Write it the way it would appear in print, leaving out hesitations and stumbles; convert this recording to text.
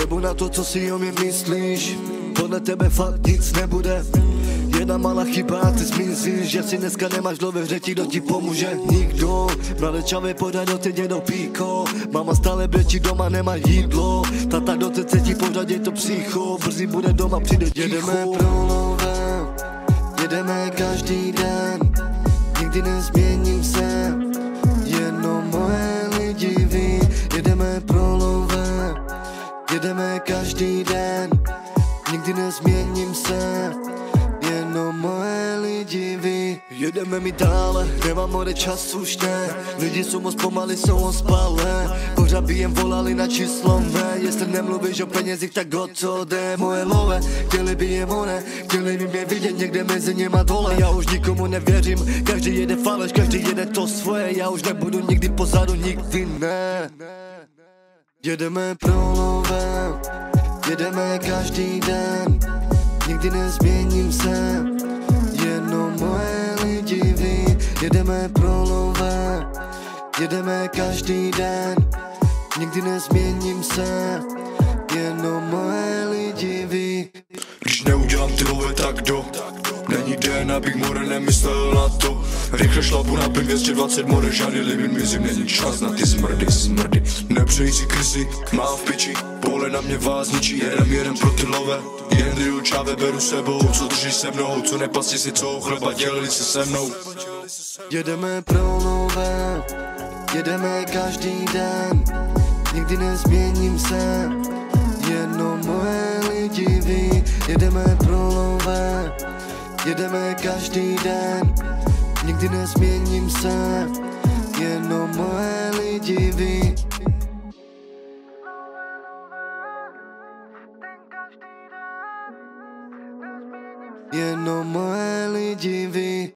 Jebu na to, co si o mě myslíš. Podle tebe fakt nic nebude. Jedna malá chyba a ty zmizíš. Že si dneska nemáš dlouhé v řeči, kdo ti pomůže? Nikdo. Mladečavé podaj do teď do píko. Mama stále brečí, doma nemá jídlo. Tata do teď se ti pořád, je to psycho. Brzy bude doma, přijde ticho. Jedeme pro nové, jedeme každý den. Nikdy nezměním se, jenom moje lidi ví. Jedeme pro nové, jedeme každý den. Nikdy nezměním se, jenom moje lidi ví. Jedeme mi dále, nemám more času už ne. Lidi jsou moc pomaly, jsou ospalé. Pořád by jen volali na číslo mé. Jestli nemluvíš o penězích, tak o co jde? Moje love, chtěli by je more. Chtěli by mě vidět někde mezi něma dole. Já už nikomu nevěřím, každý jede faleš, každý jede to svoje. Já už nebudu nikdy pozadu, nikdy ne. Jedeme pro nové, jedeme každý den. Nikdy nezměním se, jenom moje lidi ví. Jedeme pro nové, jedeme každý den. Nikdy nezměním se, jenom moje lidi ví. Když neudělám ty love, tak do. Není den, abych more nemyslel na to. Rychle šlapu na 220 more, žádný limit mizím, není čas na ty smrdy. Nepřeji si krysy, má v piči, pole na mě vás ničí. Jeden pro ty love, jen ty učáve beru sebou. Co držíš se mnou, co nepasti si co chleba, dělili se se mnou. Jedeme pro nové, jedeme každý den. Nikdy nezměním se, jenom moje lidi ví. Jedeme pro nové, jedeme každý den. Nikdy nezměním se, jenom moje lidi ví. Jenom moje lidi ví.